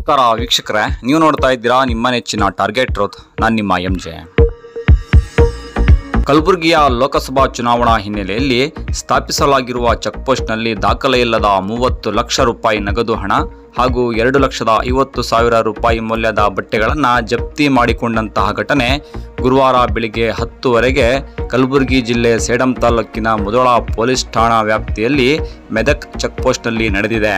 ನಮಸ್ಕಾರ ವೀಕ್ಷಕರೇ, ನೀವು ನೋಡ್ತಾ ಇದ್ದೀರಾ ನಿಮ್ಮ ನೆಚ್ಚಿನ ಟಾರ್ಗೆಟ್ ಟ್ರೂತ್. ನಾನು ನಿಮ್ಮ ಎಂಜೆ. ಕಲಬುರಗಿಯ ಲೋಕಸಭಾ ಚುನಾವಣಾ ಹಿನ್ನೆಲೆಯಲ್ಲಿ ಸ್ಥಾಪಿಸಲಾಗಿರುವ ಚೆಕ್ಪೋಸ್ಟ್ನಲ್ಲಿ ದಾಖಲೆ ಇಲ್ಲದ 30 ಲಕ್ಷ ರೂಪಾಯಿ ನಗದು ಹಣ ಹಾಗೂ 2,50,000 ರೂಪಾಯಿ ಮೌಲ್ಯದ ಬಟ್ಟೆಗಳನ್ನು ಜಪ್ತಿ ಮಾಡಿಕೊಂಡಂತಹ ಘಟನೆ ಗುರುವಾರ ಬೆಳಿಗ್ಗೆ 10 ಕಲಬುರಗಿ ಜಿಲ್ಲೆ ಸೇಡಂ ತಾಲೂಕಿನ ಮುಧೋಳ ಪೊಲೀಸ್ ಠಾಣಾ ವ್ಯಾಪ್ತಿಯಲ್ಲಿ ಮೆದಕ್ ಚೆಕ್ಪೋಸ್ಟ್ನಲ್ಲಿ ನಡೆದಿದೆ.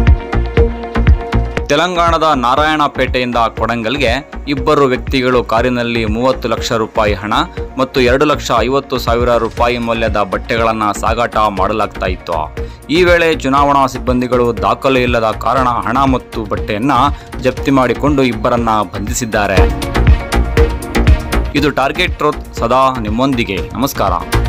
ತೆಲಂಗಾಣದ ನಾರಾಯಣಪೇಟೆಯಿಂದ ಕೊಡಂಗಲ್ಗೆ ಇಬ್ಬರು ವ್ಯಕ್ತಿಗಳು ಕಾರಿನಲ್ಲಿ 30 ಲಕ್ಷ ರೂಪಾಯಿ ಹಣ ಮತ್ತು 2,50,000 ರೂಪಾಯಿ ಮೌಲ್ಯದ ಬಟ್ಟೆಗಳನ್ನು ಸಾಗಾಟ ಮಾಡಲಾಗ್ತಾ ಇತ್ತು. ಈ ವೇಳೆ ಚುನಾವಣಾ ಸಿಬ್ಬಂದಿಗಳು ದಾಖಲೆ ಇಲ್ಲದ ಕಾರಣ ಹಣ ಮತ್ತು ಬಟ್ಟೆಯನ್ನು ಜಪ್ತಿ ಮಾಡಿಕೊಂಡು ಇಬ್ಬರನ್ನ ಬಂಧಿಸಿದ್ದಾರೆ. ಇದು ಟಾರ್ಗೆಟ್ ಟ್ರೂತ್, ಸದಾ ನಿಮ್ಮೊಂದಿಗೆ. ನಮಸ್ಕಾರ.